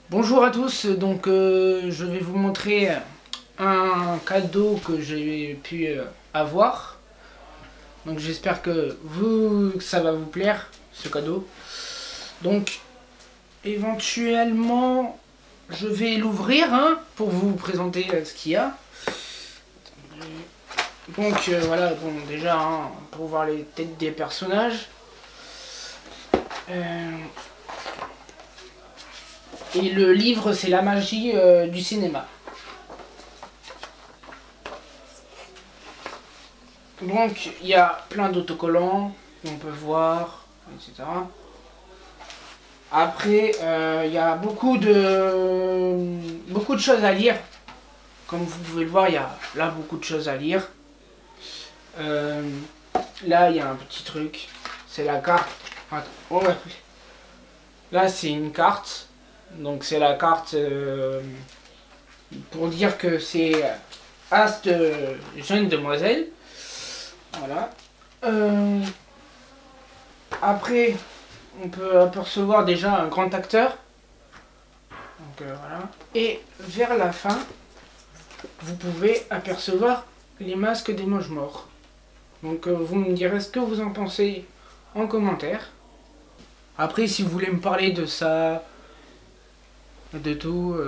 Bonjour à tous, donc je vais vous montrer un cadeau que j'ai pu avoir. Donc j'espère que ça va vous plaire, ce cadeau. Donc éventuellement je vais l'ouvrir pour vous présenter ce qu'il y a. Donc voilà, bon déjà pour voir les têtes des personnages. Et le livre, c'est la magie du cinéma. Donc il y a plein d'autocollants qu'on peut voir, etc. Après, il y a beaucoup de choses à lire. Comme vous pouvez le voir, il y a là beaucoup de choses à lire. Là, il y a un petit truc. C'est la carte. Oh, ouais. Là, c'est une carte. Donc c'est la carte pour dire que c'est As jeune demoiselle. Voilà. Après, on peut apercevoir déjà un grand acteur. Donc voilà. Et vers la fin, vous pouvez apercevoir les masques des mange-morts. Donc vous me direz ce que vous en pensez en commentaire. Après, si vous voulez me parler de ça, de tout,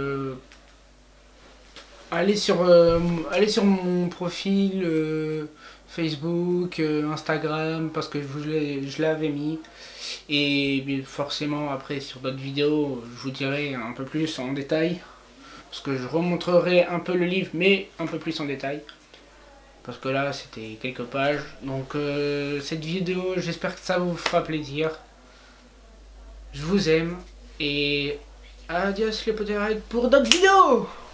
allez sur mon profil Facebook, Instagram, parce que je l'avais mis. Et forcément après sur d'autres vidéos, je vous dirai un peu plus en détail. Parce que je remontrerai un peu le livre, mais un peu plus en détail. Parce que là, c'était quelques pages. Donc cette vidéo, j'espère que ça vous fera plaisir. Je vous aime. Et adios les potterheads pour d'autres vidéos.